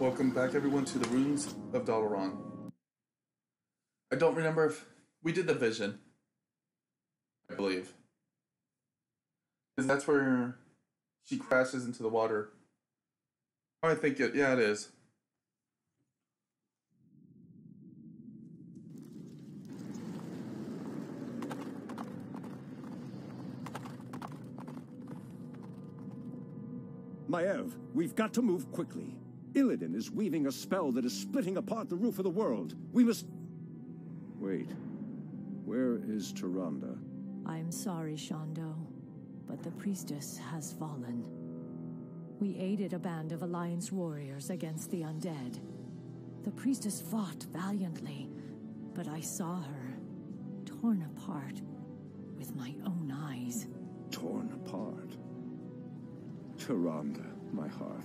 Welcome back, everyone, to the Ruins of Dalaran. I don't remember if we did the vision, I believe. Because that's where she crashes into the water. Oh, I think it, yeah, it is. Maiev, we've got to move quickly. Illidan is weaving a spell that is splitting apart the roof of the world. We must... Wait. Where is Tyrande? I'm sorry, Shondo, but the priestess has fallen. We aided a band of Alliance warriors against the undead. The priestess fought valiantly, but I saw her torn apart with my own eyes. Torn apart? Tyrande, my heart.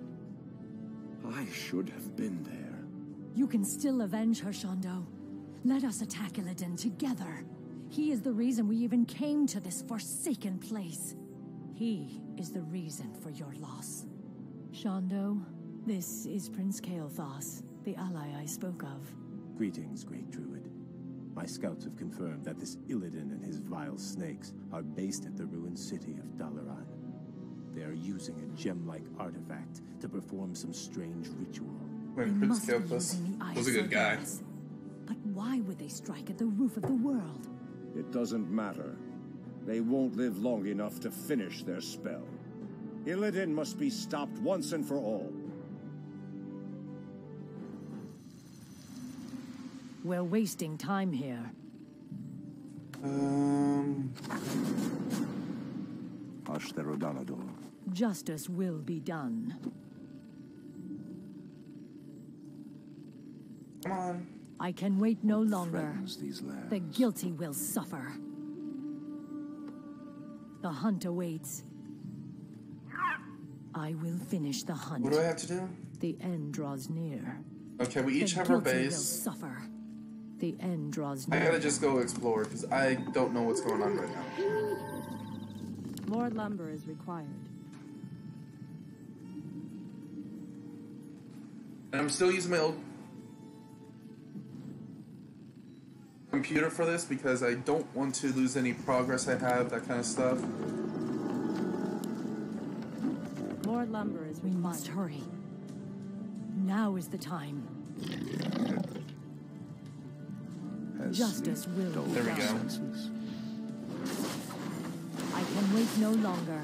I should have been there. You can still avenge her, Shondo. Let us attack Illidan together. He is the reason we even came to this forsaken place. He is the reason for your loss. Shondo, this is Prince Kael'thas, the ally I spoke of. Greetings, Great Druid. My scouts have confirmed that this Illidan and his vile snakes are based at the ruined city of Dalaran. They are using a gem-like artifact to perform some strange ritual. When Prince Kael'thas was a good guy. But why would they strike at the roof of the world? It doesn't matter. They won't live long enough to finish their spell. Illidan must be stopped once and for all. We're wasting time here. Ashtherodanador. Justice will be done. Come on. I can wait no longer. These lands. The guilty will suffer. The hunt awaits. I will finish the hunt. What do I have to do? The end draws near. Okay, we each The have our guilty will base. suffer. The end draws I near. gotta just go explore, because I don't know what's going on right now. More lumber is required. And I'm still using my old computer for this because I don't want to lose any progress I have, that kind of stuff. More lumber is We required. must hurry. Now is the time. Justice will be There we done. go. I can wait no longer.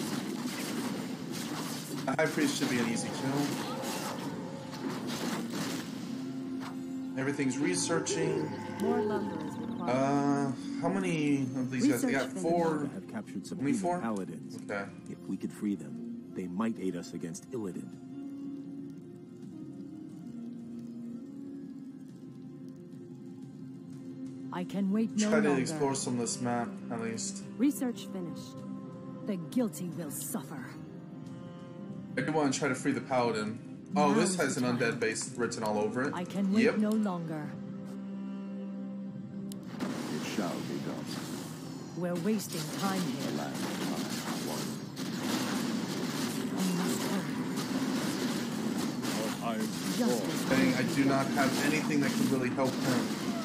The High Priest should be an easy kill. Everything's researching. More lumber is required. How many of these guys? I got Research four. I have captured some Only human four? paladins. Okay. If we could free them, they might aid us against Illidan. I can wait no Try to longer. explore some of this map, at least. Research finished. The guilty will suffer. I do want to try to free the paladin. Oh, Now this is has the an time. undead base written all over it. I can wait Yep. no longer. It shall be done. We're wasting time here. Land time one. We must hurry. Justice. Dang, I do not have anything that can really help him.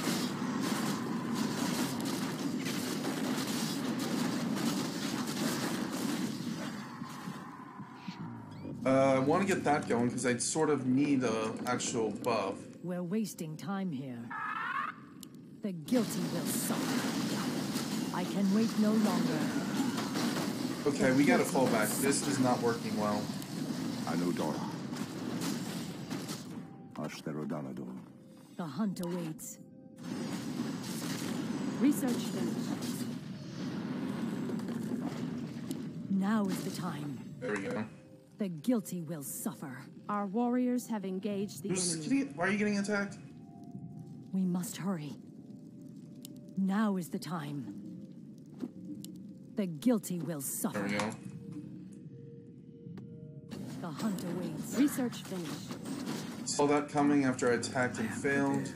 I want to get that going because I sort of need a actual buff. We're wasting time here. The guilty will suffer. I can wait no longer. Okay, we gotta fall back. This is not working well. Anudora. Ashtherodanador. The hunt awaits. Research finished. Now is the time. There we go. The guilty will suffer. Our warriors have engaged the Who's enemy. getting, why are you getting attacked? We must hurry. Now is the time. The guilty will There suffer. we go. The hunt awaits. Research finished. Saw that coming after I attacked and failed.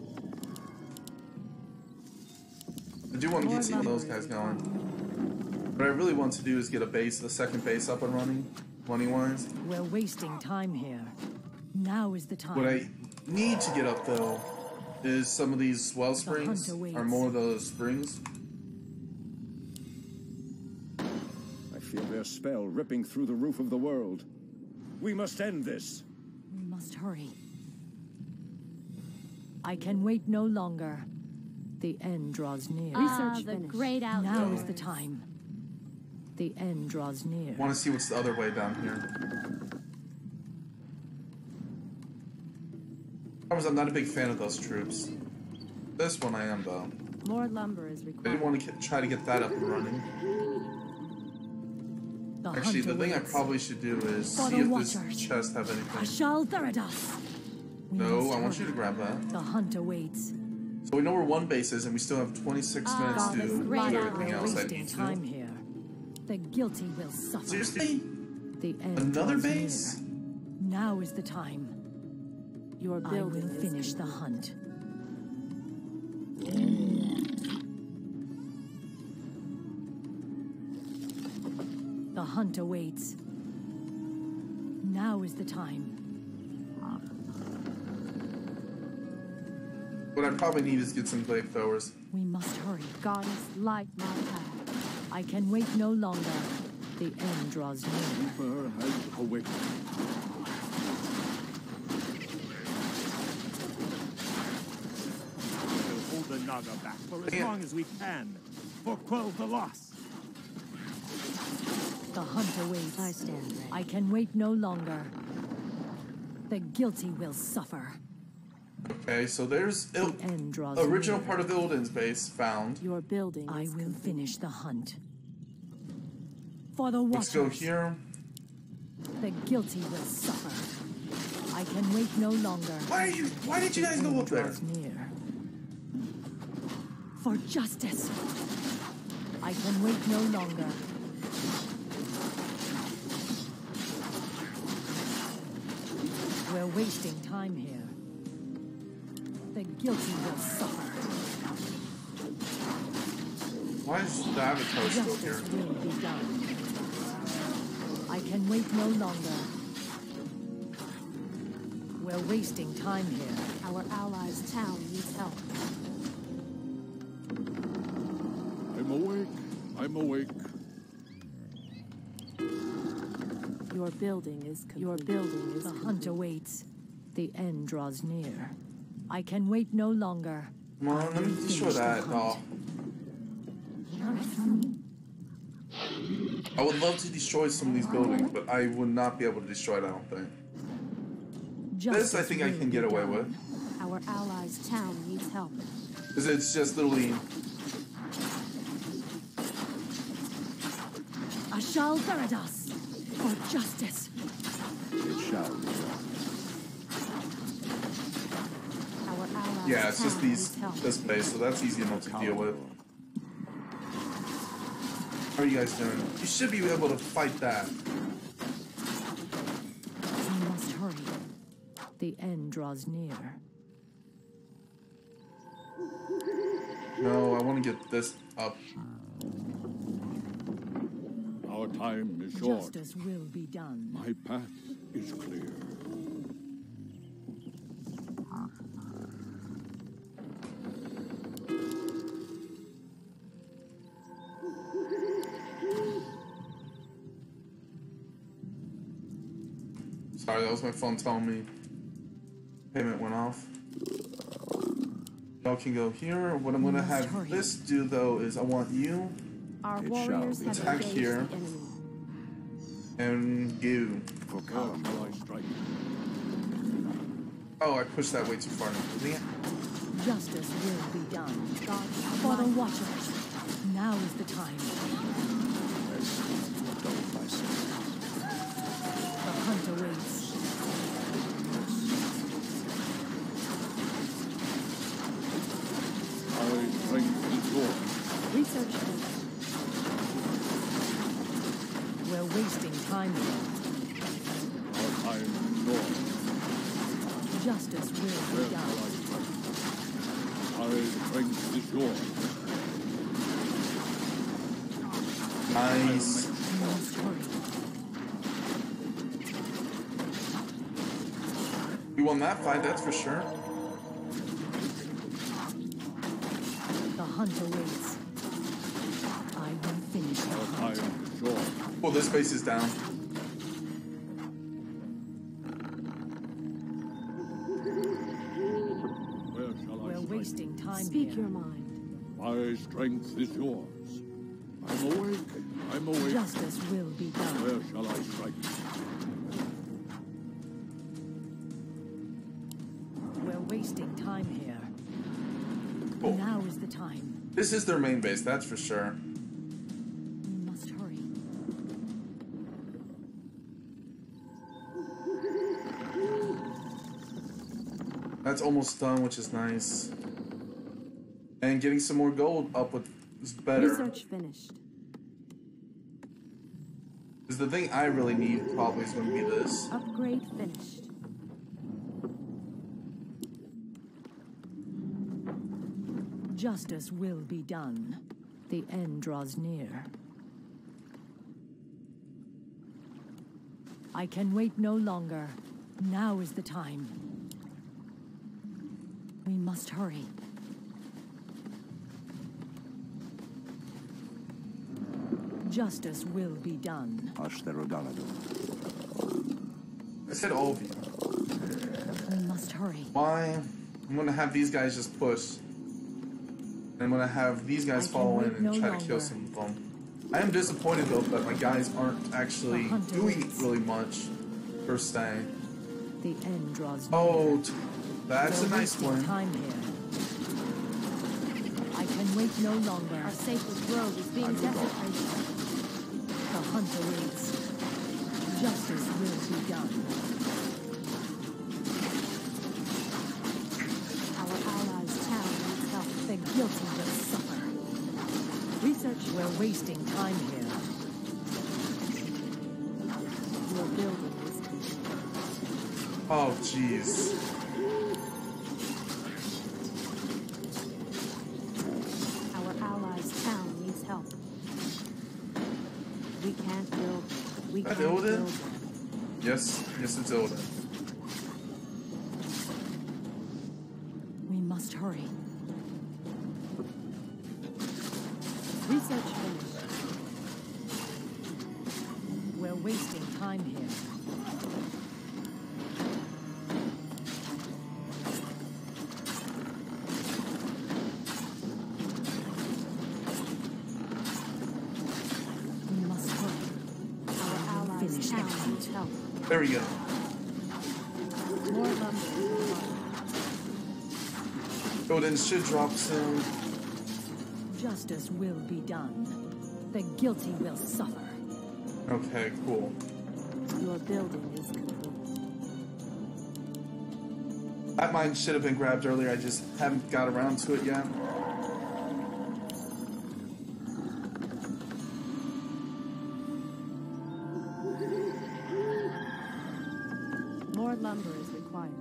I do want to get some of those guys going. What I really want to do is get a base, the second base up and running, money-wise. We're wasting time here. Now is the time. What I need to get up though is some of these well springs hunter waits. or more of those springs. I feel their spell ripping through the roof of the world. We must end this. We must hurry. I can wait no longer. The end draws near. Research the finished. great outdoors. Now is the time. The end draws near. Want to see what's the other way down here. I'm not a big fan of those troops. This one I am though. More lumber is I required. didn't want to try to get that up and running. The Actually, the hunter thing I waits. probably should do is For see the if Watchers. this chest have anything. Ashal Theridas. We No, must I want you hurry. to grab that. The hunter waits. So we know where one base is, and we still have 26 minutes to this do great everything else I wasting need time to. here. The guilty will suffer. Seriously? The end Another draws base? near. Now is the time. Your I building will is finish the hunt. The hunt awaits. Now is the time. What I probably need is get some blade throwers. We must hurry. Goddess, light my path. I can wait no longer. The end draws near. Reaper has awakened. We'll hold the Naga back for as long as we can. For quell the loss. The hunter waits. I stand ready. I can wait no longer. The guilty will suffer. Okay, so there's The end draws original near. part of Illidan's base found. Your building I is will complete. finish the hunt. For the Let's go Watchers, here. the guilty will suffer. I can wait no longer. Why did you guys go End up there? draws near. For justice, I can wait no longer. We're wasting time here. The guilty will suffer. Why is Davito still here? Justice will be done. I can wait no longer. We're wasting time here. Our allies' town needs help. I'm awake. I'm awake. Your building is complete. Your building is The hunt awaits. The end draws near. I can wait no longer. Come on, let me destroy that. Oh. I would love to destroy some of these buildings, but I would not be able to destroy it, I don't think. This I think I can get away with. Our allies' town needs help. Because it's just literally... Ashal Theridas, for justice. It shall be done. Our allies' Yeah, it's just town these needs help. this base, so that's easy enough to deal with. How are you guys doing? You should be able to fight that. We must hurry. The end draws near. No, I want to get this up. Our time is short. Justice will be done. My path is clear. Sorry, that was my phone telling me payment went off. Y'all can go here. What I'm gonna must have hurry. this do though is I want you Our It warriors shall have be. Attack engaged here. the enemy. and you. For how shall I strike? Oh, I pushed that way too far. Dang it. Justice will be done. God, For the Watchers, now is the time. The hunt awaits. I bring the sword. research finished. We're wasting time here. Our time is short. Justice will Where be shall I done. strike? I bring the sword. Nice. We must hurry. We won that fight, that's for sure. The hunter waits. I will finish the hunt. Well, this base is down. Where shall We're wasting time Speak here. your mind. My strength is yours. I'm awake. I'm awake. Justice will be done. Where shall I strike? We're wasting time here. Cool. Now is the time. This is their main base, that's for sure. We must hurry. That's almost done, which is nice. And getting some more gold up with is better. Research finished. Because the thing I really need probably is going to be this. Upgrade finished. Justice will be done. The end draws near. I can wait no longer. Now is the time. We must hurry. Justice will be done. I said all of you. We must hurry. Why? I'm going to have these guys just push. And I'm going to have these guys I follow can in wait and no try to kill longer. some of them. I am disappointed though that my guys aren't actually The hunter doing waits. really much per se. The end draws near. Oh, that's We're a nice wasting one. time here. I can wait no longer. Our safest grove is being desecrated. The hunter waits. Justice will be done. Our allies' town needs help. The guilty will suffer. Research. We're wasting time here. Your building is complete. Oh, jeez. Our allies' town needs help. We can't build. We That can't Illidan? build. Yes, yes, it's Illidan. We must hurry. Research finished. We're wasting time here. We must hurry. Our allies' Finish town that. needs help. There we go. More lumber. Illidan should drop soon. Justice will be done. The guilty will suffer. Okay, cool. Your building is complete. That mine should have been grabbed earlier, I just haven't got around to it yet. More lumber is required.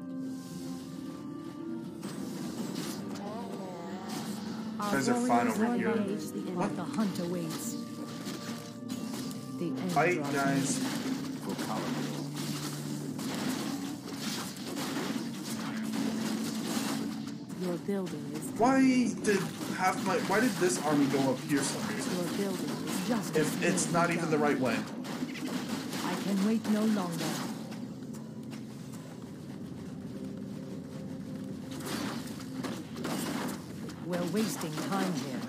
Our Guys are fine warriors over have here. engaged the enemy. The hunter waits. The end Fight, draws guys. Your building is Why did this army go up here for some reason? your building is Justice If it's will not be even done. the right way. I can wait no longer. We're wasting time here.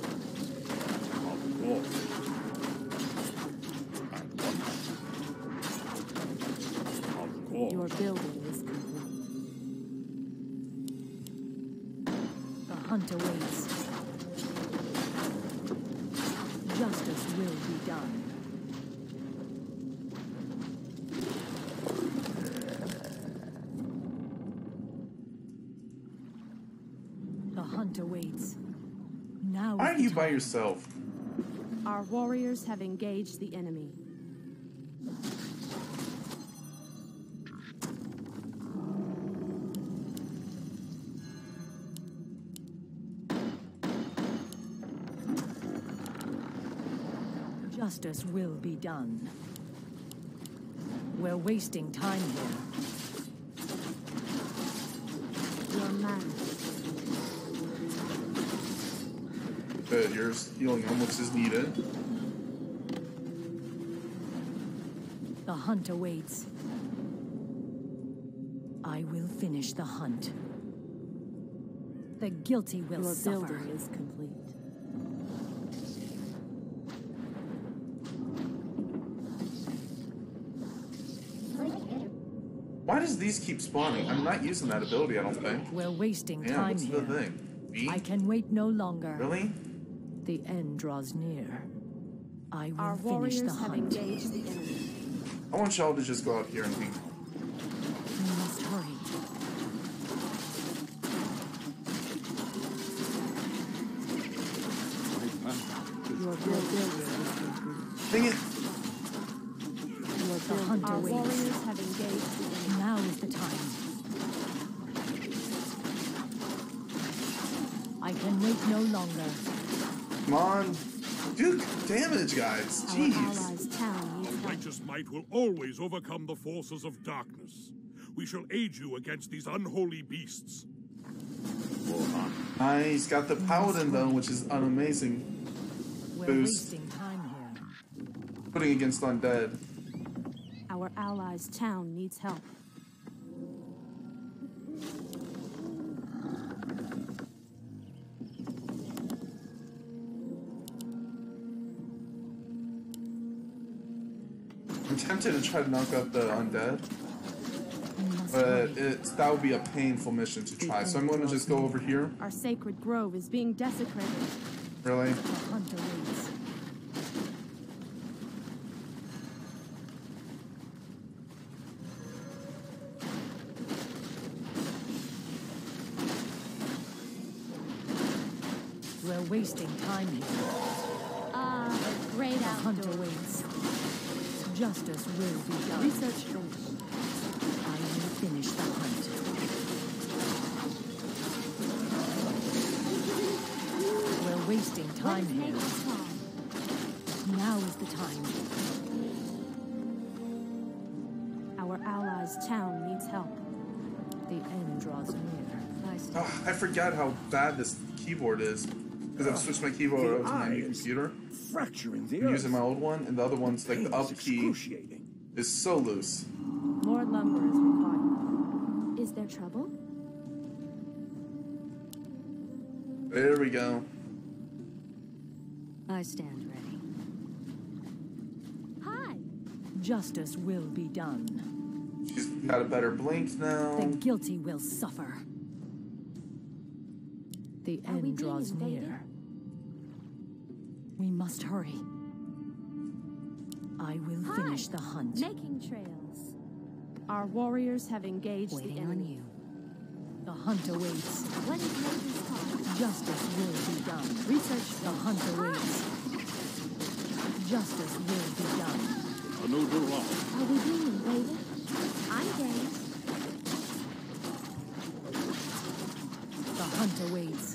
your building is complete. The hunter waits. Justice will be done. The hunter waits. Now Why is are the you by time. yourself? Our warriors have engaged the enemy. Justice will be done. We're wasting time here. but your healing almost is needed. The hunt awaits. I will finish the hunt. The guilty will Your suffer. building is complete. Why does these keep spawning? I'm not using that ability, I don't think. We're wasting Yeah, time what's here. the thing? B? I can wait no longer. Really? The end draws near. I will Our finish warriors the have hunt. engaged the enemy. I want y'all to just go out here and be. We must hurry. Your building is complete. Dang it! The hunt Our awaits. warriors have engaged the enemy. Now is the time. I can wait no longer. Come on. Do damage, guys. Our Jeez. allies' town needs help. Righteous might will always overcome the forces of darkness. We shall aid you against these unholy beasts. Nice. Got the paladin though, which is an amazing We're Boost. wasting time here. putting against undead. Our allies' town needs help. I'm tempted to try to knock out the undead, We must but hurry. that would be a painful mission to try. So I'm going to just go over here. Our sacred grove is being desecrated. Really? The hunt awaits. We're wasting time here. The great The hunt outdoors. awaits. Justice will be done. Research finished. I will finish the hunt. We're wasting time Let's make here. this far. Now is the time. Our allies' town needs help. The end draws near. Oh, I forgot how bad this keyboard is. Because I've switched my keyboard over to my new eyes. computer. Fracturing the I'm earth. using my old one, and the other one's like the Pain up is key excruciating. is so loose. More lumber is required. Is there trouble? There we go. I stand ready. Hi. Justice will be done. She's got a better blink now. The guilty will suffer. The Are we end being draws invaded? near. We must hurry. I will Hi. finish the hunt. Making trails. Our warriors have engaged the Waiting on enemy. you. The hunt awaits. What is Maker's call? Justice will be done. Research The hunt awaits. Justice will be done. Are we being invaded? I'm game. The hunt awaits.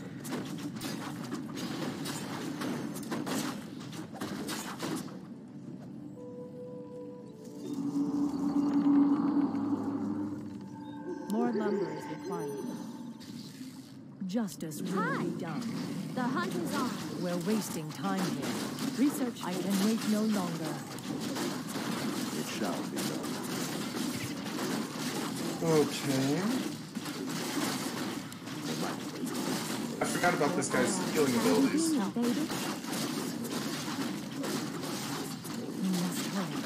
More lumber is required. Justice will Hi. be done. The hunt is on. We're wasting time here. Research I can wait no longer. It shall be done. Okay. I forgot about this guy's healing abilities. Being invaded? We must hurry.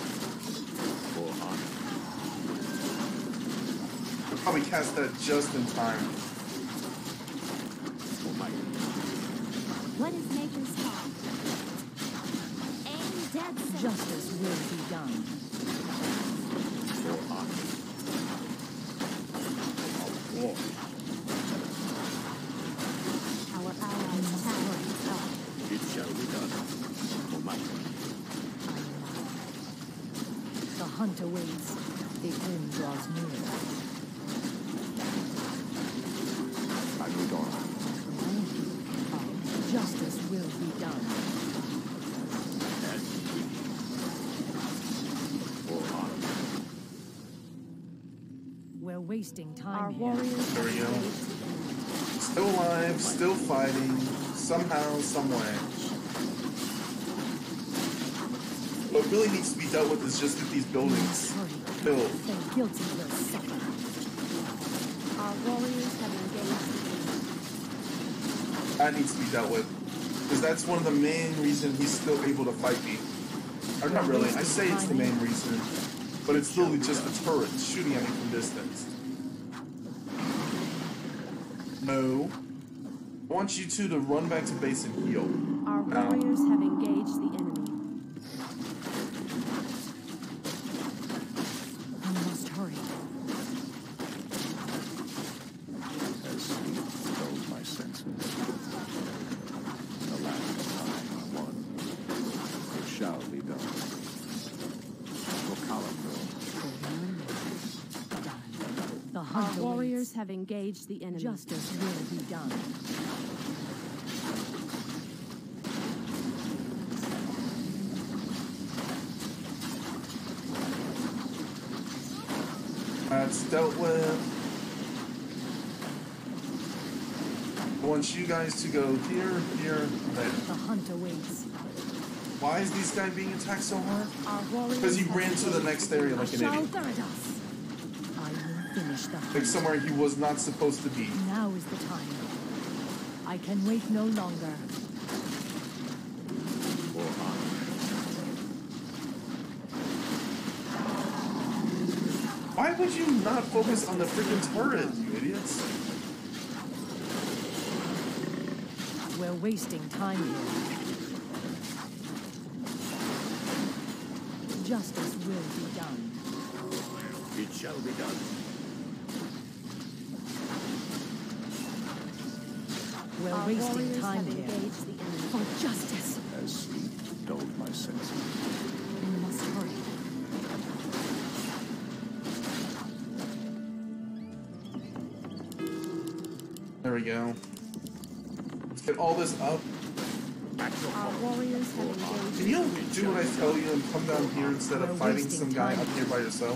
I'll probably cast that just in time. What is Maker's call? Aim dead center. Justice will be done. Our allies' town needs help. It shall be done. For my The hunt awaits. The end draws near. I move on. Justice will be done. For honor. We're wasting time Our here. warriors There we have go. engaged the enemy. Still alive, still fighting, somehow, some way. What really needs to be dealt with is just that these buildings built. The guilty will suffer. Our warriors have engaged. That needs to be dealt with. Because that's one of the main reasons he's still able to fight me. Or not really, I say it's the main reason. But it's still just the turrets shooting at me from distance. No. I want you two to run back to base and heal. Our warriors have engaged the enemy. I must hurry. As sleep dulls my senses. The last time I won. It shall be done. The Our hunter warriors waits. have engaged the enemy. Justice will be done. That's dealt with. I want you guys to go here, here, there. The hunter waits. Why is this guy being attacked so hard? Our warriors Because he have ran to the engaged next area like an Shall idiot. Theridas. I will finish the Like hunt. somewhere he was not supposed to be. Now is the time. I can wait no longer. Why would you not focus on the freaking turret, you idiots? We're wasting time here. Justice will be done. It shall be done. We're Our wasting warriors time have here. engaged the enemy. For justice, As sleep dulled my senses. we must hurry. There we go. Let's get all this up. Our warriors have engaged. Can you do what I tell you and come down here instead of We're fighting wasting some guy time. up here by yourself?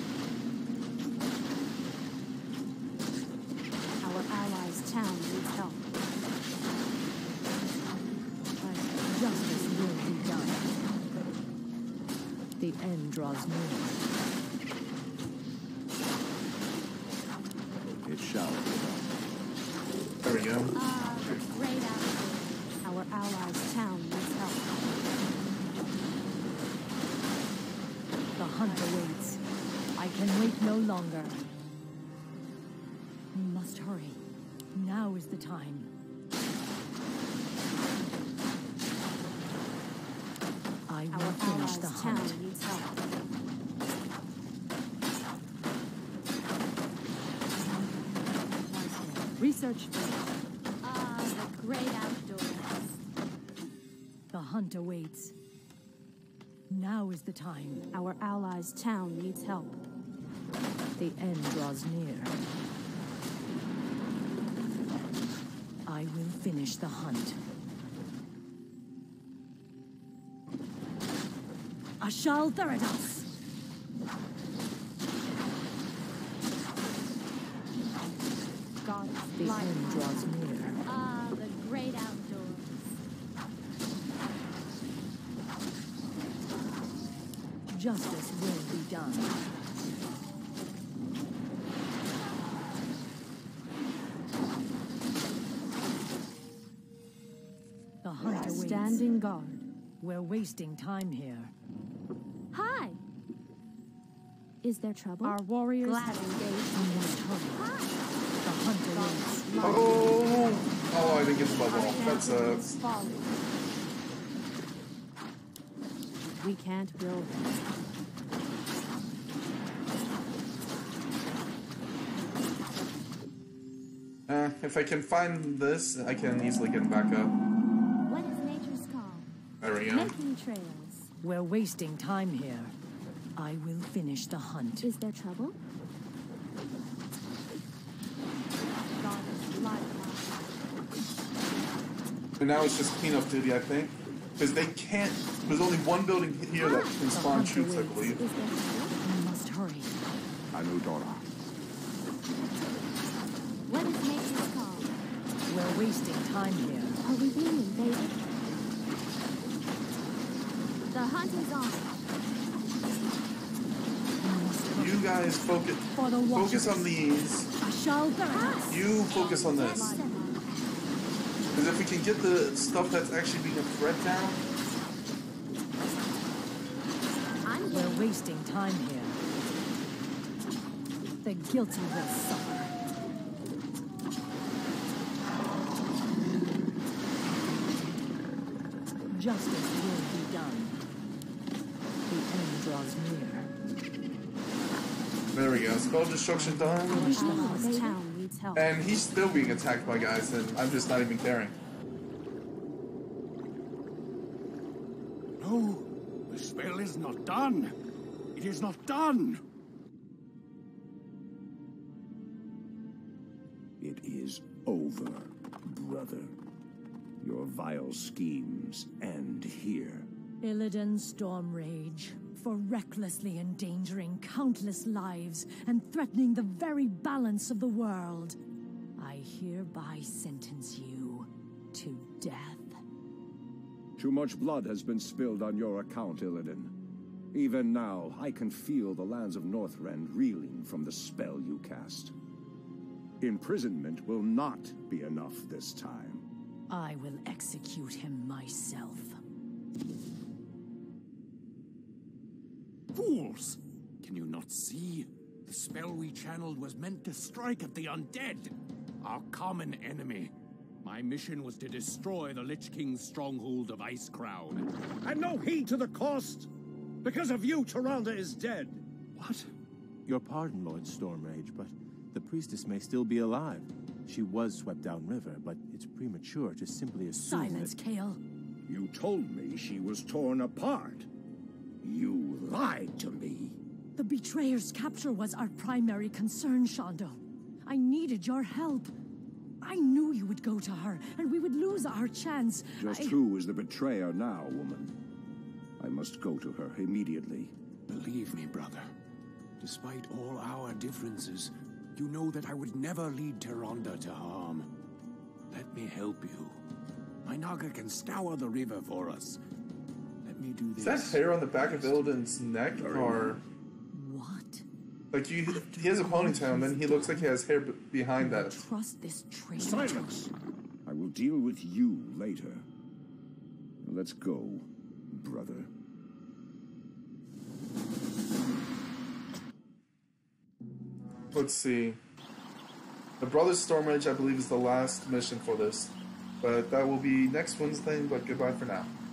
Our allies' town needs help. Justice will be done. The end draws near. It shall be done. There we go. The great outdoors. Our allies' town needs help. The hunter waits. I can wait no longer. We must hurry. Now is the time. I will Our finish the allies' town hunt. needs help. Research. The great outdoors. The hunter waits. Now is the time. Our allies' town needs help. The end draws near. I will finish the hunt. Ashal Theridas! God's The light. end draws near. The great outdoors. Justice will be done. The hunter waits. Standing guard. We're wasting time here. Hi. Is there trouble? Our warriors have engaged. We must hurry. The hunter waits. Oh! Oh, I didn't get the bubble off. That sucks. Falling. We can't build them. If I can find this, I can easily get back up. What is nature's call? There we go. Making trails. We're wasting time here. I will finish the hunt. Is there trouble? Goddess light. And now it's just cleanup duty, I think. Because they can't... There's only one building here that can spawn troops, I believe. Is there trouble? We must hurry. Anudora. What is nature's call? wasting time here. Are we being invaded? The hunt is on. You guys focus For the focus Watchers. on these. I shall burn us. You focus on this. Because if we can get the stuff that's actually being a threat down, We're wasting time here. The guilty will suffer. Justice will be done. The end draws near. there we go. Spell destruction done. This town needs help. And he's still being attacked by guys, and I'm just not even caring. No, the spell is not done. It is not done. It is over, brother. Your vile schemes end here. Illidan Stormrage, for recklessly endangering countless lives and threatening the very balance of the world, I hereby sentence you to death. Too much blood has been spilled on your account, Illidan. Even now, I can feel the lands of Northrend reeling from the spell you cast. Imprisonment will not be enough this time. I will execute him myself. Fools! Can you not see? The spell we channeled was meant to strike at the undead, our common enemy. My mission was to destroy the Lich King's stronghold of Icecrown. And no heed to the cost! Because of you, Tyrande is dead! What? Your pardon, Lord Stormrage, but the priestess may still be alive. She was swept downriver, but it's premature to simply assume Silence, that... Kael. You told me she was torn apart. You lied to me. The betrayer's capture was our primary concern, Shondo. I needed your help. I knew you would go to her, and we would lose our chance. Just who is the betrayer now, woman? I must go to her immediately. Believe me, brother. Despite all our differences, you know that I would never lead Tyrande to harm. Let me help you. My Naga can scour the river for us. Let me do this. Is that hair on the back of Illidan's neck, or What? like he has a ponytail, and then he looks like he has hair behind that? Trust this traitor. Silence! I will deal with you later. Let's go, brother. Let's see. The Brothers Stormrage, I believe, is the last mission for this. But that will be next Wednesday, but goodbye for now.